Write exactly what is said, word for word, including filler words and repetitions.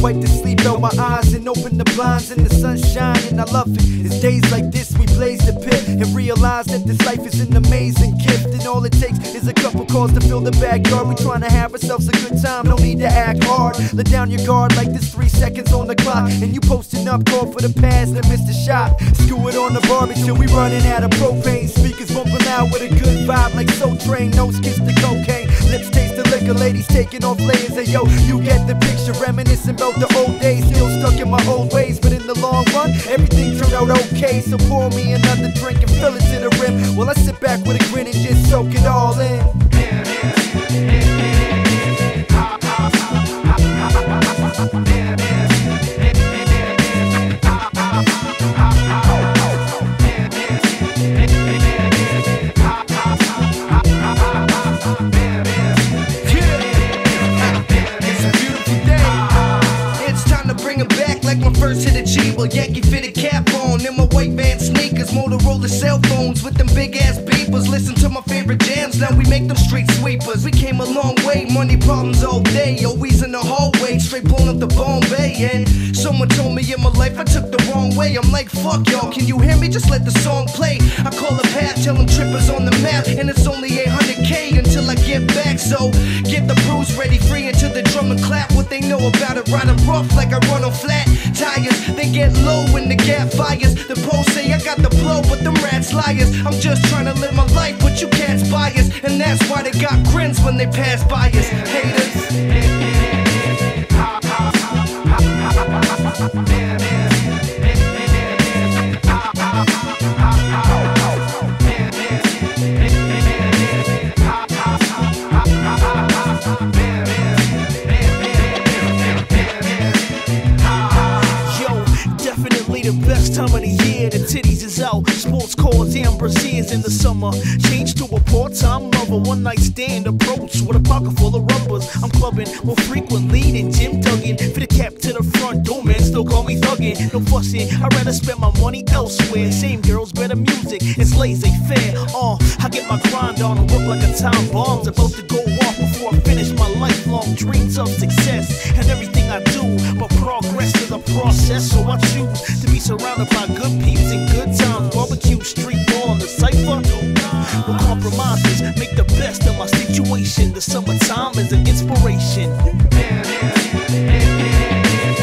wipe the sleep out my eyes and open the blinds in the sunshine, and I love it. It's days like this we blaze the pit and realize that this life is an amazing gift, and all it takes is a couple calls to fill the backyard. We trying to have ourselves a good time, no need to act hard. Let down your guard like there's three seconds on the clock, and you posting up, call for the pass that missed the shot. Screw it on the barbecue, we running out of propane. Speakers bumping out with a good vibe like Soul Train. Nose kiss the cocaine, lips taste the liquor, ladies taking off layers. Hey yo, you get the picture, reminiscing about the old days. Still stuck in my old ways, but in the long run, everything turned out okay. So pour me another drink and fill it to the rim, while I sit back with a grin and just soak it all in. First hit a G, well Yankee fitted cap on, and my white van sneakers, Motorola cell phones with them big ass beepers. Listen to my favorite jams, now we make them street sweepers. We came a long way, money problems all day, always in the hallway, straight blown up the Bombay. And someone told me in my life I took the wrong way. I'm like, fuck y'all, can you hear me? Just let the song play. I call a path, tell them trippers on the map, and it's only eight hundred K until I get back. So get the bruise ready, free into the drum and clap. What they know about it, riding rough like I run on flat tires. They get low when the gap fires. The pros say I got the blow, but them rats liars. I'm just trying to live my life, but you cats bias, and that's why they got grins when they pass by us. Haters. The best time of the year, the titties is out, sports cars and braziers in the summer. Change to a part-time lover, one night stand approach with a pocket full of rubbers. I'm clubbing more frequently than Jim Duggan. Fit a cap to the front door, man, still call me thuggin'. No fussing, I'd rather spend my money elsewhere. Same girls, better music, it's laissez-faire. Uh, I get my grind on and work like a time bomb's about to go off before I finish my lifelong dreams of success. And everything I do, but progress is a process, so I choose to be surrounded by good peeps and good times. Barbecue, street ball, and the cypher. No compromises, make the best of my situation. The summertime is an inspiration.